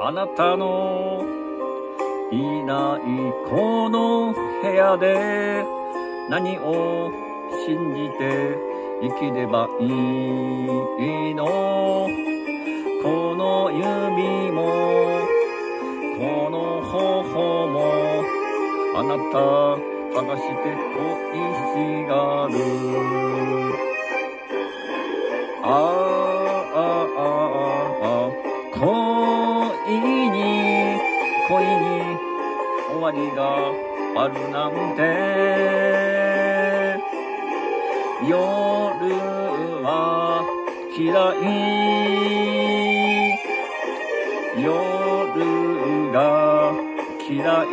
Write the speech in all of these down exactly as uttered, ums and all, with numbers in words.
あなたのいないこの部屋で何を信じて生きればいいの。この指もこの頬もあなた探して恋しがる。ああああ恋に恋に終わりがあるなんて。夜は嫌い、夜が嫌い、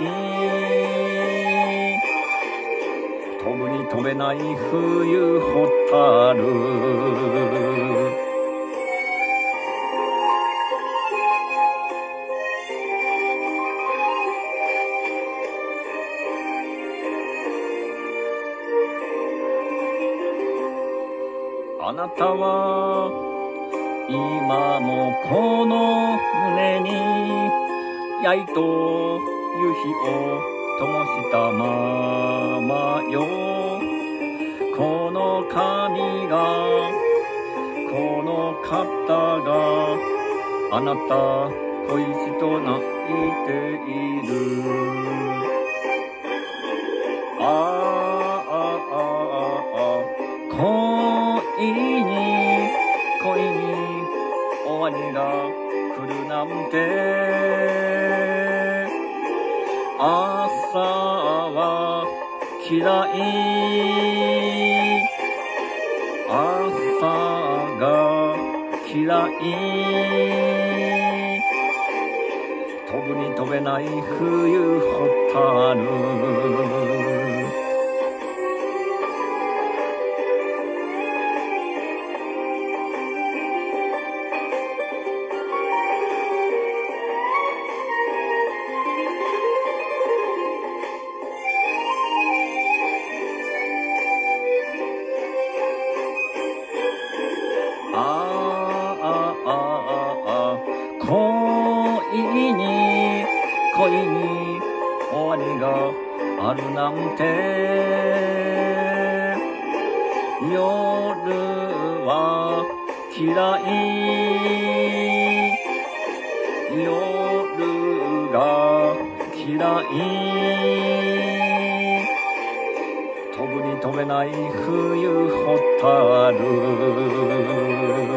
飛ぶに飛べない冬ホタル。あなたは今もこの胸にやいと夕日を灯したままよ。この髪がこの肩があなた恋しと泣いている。ああああ恋に恋に終わりが来るなんて。朝は嫌い、朝が嫌い、飛ぶに飛べない冬ホタル。ああああ恋に恋に終わりがあるなんて。夜は嫌い、夜が嫌い、飛ぶに飛べない冬ホタル。